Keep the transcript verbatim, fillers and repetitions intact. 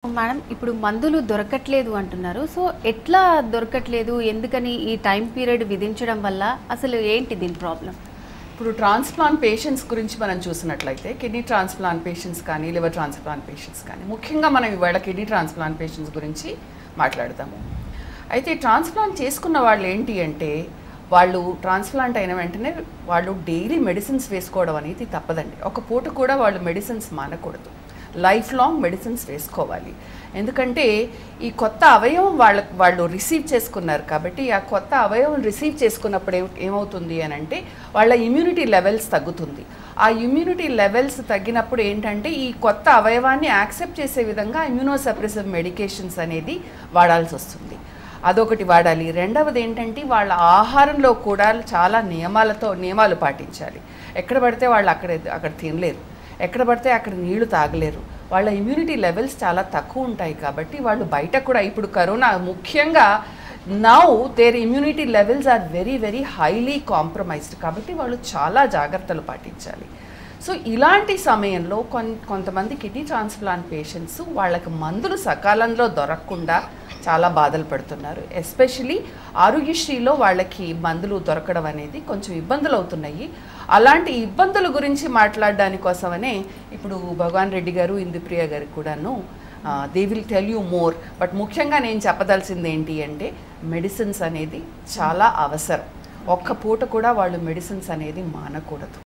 Madam ఇప్పుడు మందులు దొరకట్లేదు అంటున్నారు. సో ఎట్లా దొరకట్లేదు? ఎందుకని ఈ టైం పీరియడ్ విధించడం వల్ల అసలు ఏంటి దీని ప్రాబ్లం? ఇప్పుడు ట్రాన్స్ప్లాంట్ పేషెంట్స్ గురించి మనం చూసినట్లయితే కిడ్నీ ట్రాన్స్ప్లాంట్ పేషెంట్స్ కానీ లివర్ ట్రాన్స్ప్లాంట్ పేషెంట్స్ కానీ ముఖ్యంగా మనం ఇవాళ కిడ్నీ ట్రాన్స్ప్లాంట్ పేషెంట్స్ గురించి మాట్లాడతాము. అయితే ట్రాన్స్ప్లాంట్ చేసుకున్న వాళ్ళు ఏంటి అంటే వాళ్ళు ట్రాన్స్ప్లాంట్ అయిన వెంటనే వాళ్ళు డైలీ మెడిసిన్స్ వేసుకోవడం అనేది తప్పదండి. ఒక పూట కూడా వాళ్ళు మెడిసిన్స్ మానకూడదు, లైఫ్ లాంగ్ మెడిసిన్స్ వేసుకోవాలి. ఎందుకంటే ఈ కొత్త అవయవం వాళ్ళ వాళ్ళు రిసీవ్ చేసుకున్నారు కాబట్టి ఆ కొత్త అవయవం రిసీవ్ చేసుకున్నప్పుడు ఏమవుతుంది అని అంటే వాళ్ళ ఇమ్యూనిటీ లెవెల్స్ తగ్గుతుంది. ఆ ఇమ్యూనిటీ లెవెల్స్ తగ్గినప్పుడు ఏంటంటే ఈ కొత్త అవయవాన్ని యాక్సెప్ట్ చేసే విధంగా ఇమ్యూనోసప్రెసివ్ మెడికేషన్స్ అనేది వాడాల్సి వస్తుంది. అదొకటి వాడాలి. రెండవది ఏంటంటే వాళ్ళ ఆహారంలో కూడా చాలా నియమాలతో నియమాలు పాటించాలి. ఎక్కడ పడితే వాళ్ళు అక్కడ అక్కడ తినలేరు, ఎక్కడ పడితే అక్కడ నీళ్లు తాగలేరు. వాళ్ళ ఇమ్యూనిటీ లెవెల్స్ చాలా తక్కువ ఉంటాయి కాబట్టి వాళ్ళు బయట కూడా ఇప్పుడు కరోనా ముఖ్యంగా now their immunity levels are very very highly compromised కాబట్టి వాళ్ళు చాలా జాగ్రత్తలు పాటించాలి. సో ఇలాంటి సమయంలో కొన్ కొంతమంది కిడ్నీ ట్రాన్స్ప్లాంట్ పేషెంట్స్ వాళ్ళకి మందులు సకాలంలో దొరకకుండా చాలా బాధలు పడుతున్నారు. ఎస్పెషలీ ఆరోగ్యశ్రీలో వాళ్ళకి మందులు దొరకడం అనేది కొంచెం ఇబ్బందులు అవుతున్నాయి. అలాంటి ఇబ్బందుల గురించి మాట్లాడడానికి కోసమనే ఇప్పుడు భగవాన్ రెడ్డి గారు ఇందుప్రియ గారు కూడాను they will tell you more. But ముఖ్యంగా నేను చెప్పదలసింది ఏంటి అంటే మెడిసిన్స్ అనేది చాలా అవసరం. ఒక్క పూట కూడా వాళ్ళు మెడిసిన్స్ అనేది మానకూడదు.